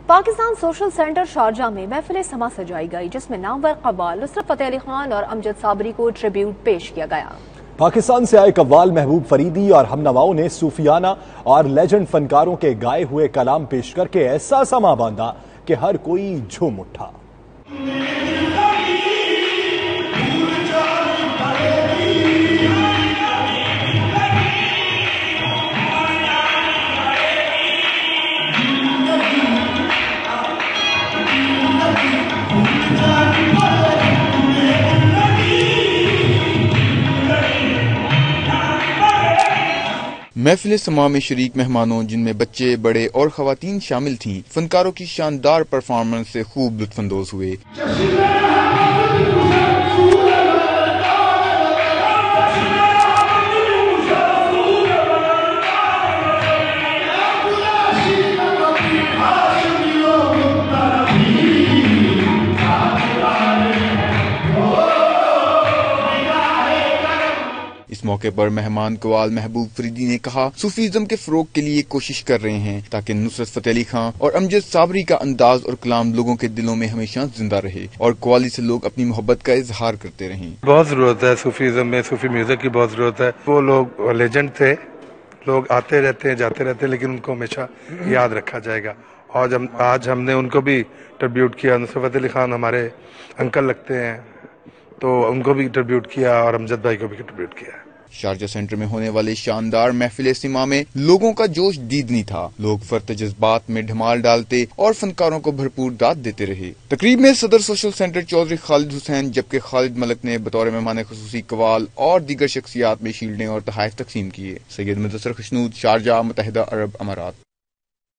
Pakistan social centre Sharjah میں محفل سما سجائی گئی، جس میں نامور قوال نصرت فتح علی خان اور امجد صابری کو ٹریبیوٹ پیش کیا گیا۔ پاکستان سے آئے قوال محبوب فریدی اور ہم نواؤں نے صوفیانہ اور لیجنڈ فنکاروں کے گائے ہوئے کلام پیش کر کے ایسا سما باندھا کہ ہر کوئی جھوم اٹھا۔ محفل سما میں شریک مہمانوں، جن میں بچے، بڑے اور خواتین شامل تھیں، فنکاروں کی شاندار پرفارمنس سے خوب لطف اندوز ہوئے۔ اس موقع پر مہمان قوال محبوب فریدی نے کہا، صوفیزم کے فروغ کے لیے کوشش کر رہے ہیں تاکہ نصرت فتح علی خان اور امجد صابری کا انداز اور کلام لوگوں کے دلوں میں ہمیشہ زندہ رہے اور قوالی سے لوگ اپنی محبت کا اظہار کرتے رہیں۔ بہت ضرورت ہے صوفیزم میں، صوفی میوزک کی بہت ضرورت ہے۔ وہ لوگ لیجنڈ تھے، لوگ آتے رہتے ہیں جاتے رہتے ہیں، لیکن ان کو ہمیشہ یاد رکھا جائے گا۔ اور آج ہم نے ان کو بھی ٹربیوٹ کیا۔ نصرت فتح علی خان ہمارے انکل لگتے ہیں، تو ان کو بھی ٹربیوٹ کیا اور امجد بھائی کو بھی ٹربیوٹ کیا۔ شارجہ سینٹر میں ہونے والے شاندار محفل سما میں لوگوں کا جوش دیدنی تھا۔ لوگ فرط جذبات میں ڈھمال ڈالتے اور فنکاروں کو بھرپور داد دیتے رہے۔ تقریب میں صدر سوشل سینٹر چودھری خالد حسین جبکہ خالد ملک نے بطور مہمان خصوصی قوال اور دیگر شخصیات میں شیلڈیں اور تحائف تقسیم کیے۔ سید مدثر خشنود، شارجہ، متحدہ عرب امارات۔